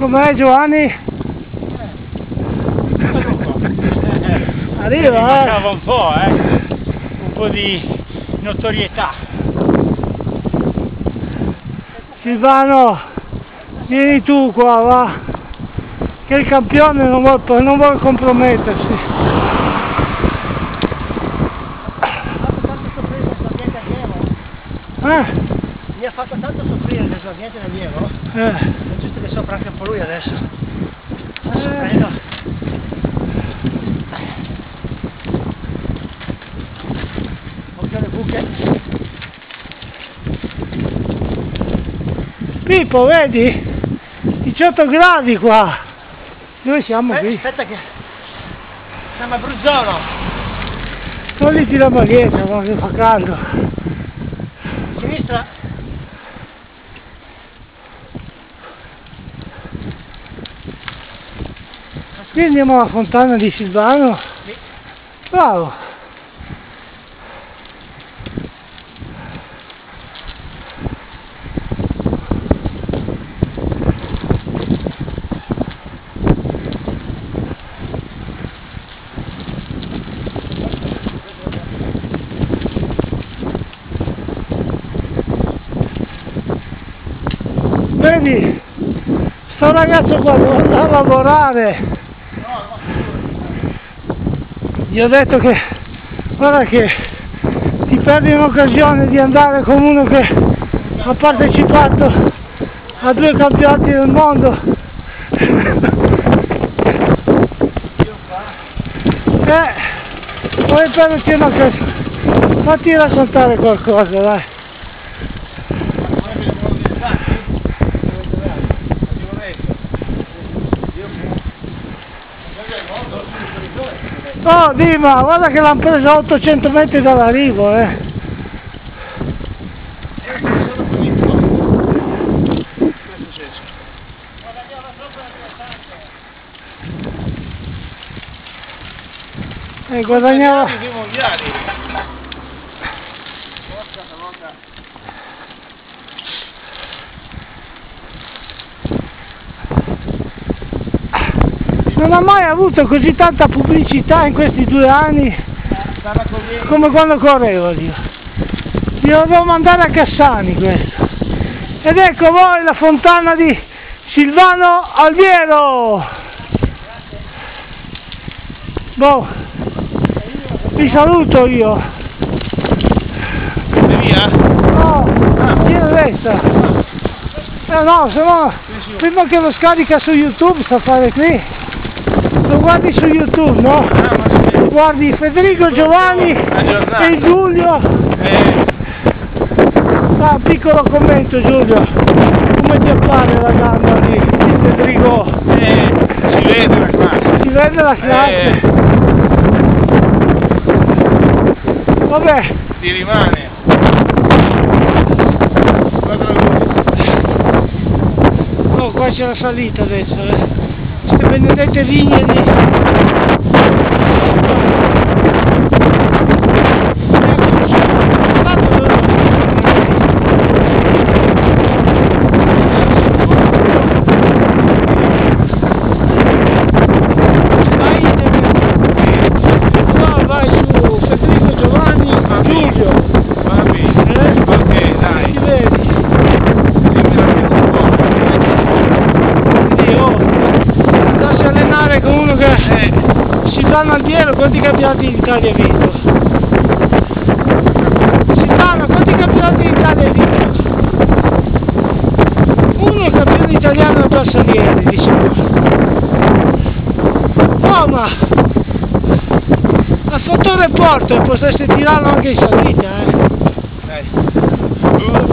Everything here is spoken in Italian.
com'è Giovanni? Arriva, mancava un po' di notorietà. Silvano, vieni tu qua, va, che il campione non vuole compromettersi. Mi ha fatto tanto soffrire l'esordiente d'allievo. È giusto che soffra anche un po' lui adesso. Prendo. Occhio alle buche. Pippo, vedi? 18 gradi qua. Dove siamo qui? Aspetta che siamo a Bruzzolo. Togliti la maglietta, ma che fa caldo. Sinistra. Qui andiamo alla fontana di Silvano. Sì. Bravo. Vedi, sto ragazzo qua deve andare a lavorare. Gli ho detto che, guarda che ti perdi un'occasione di andare con uno che ha partecipato a 2 campionati del mondo. Vuoi perderti un'occasione? Fatti raccontare qualcosa, dai. Oh Dima, guarda che l'hanno preso a 800 metri dall'arrivo, guadagnava. Non ha mai avuto così tanta pubblicità in questi 2 anni come quando correvo io. Glielo devo mandare a Cassani questo. Ed ecco voi la fontana di Silvano Alviero. Boh, vi saluto io. Via? No, io resta. No, se no, prima che lo scarica su YouTube sta a fare qui. Lo guardi su YouTube, no? Guardi Federico, Giovanni e Giulio. Piccolo commento Giulio, come ti appare la gamba di Federico? Si vede la classe. Si vede la classe? Vabbè. Ti rimane. Oh, qua c'è la salita adesso, Queste benedette vigne di... Silvano Alviero, quanti campionati d'Italia ha vinto? Silvano, quanti campionati d'Italia ha vinto? Uno è campione italiano da Salieri, di sicuro. No, ma a fotoreporter potreste tirarlo anche in salita, Dai.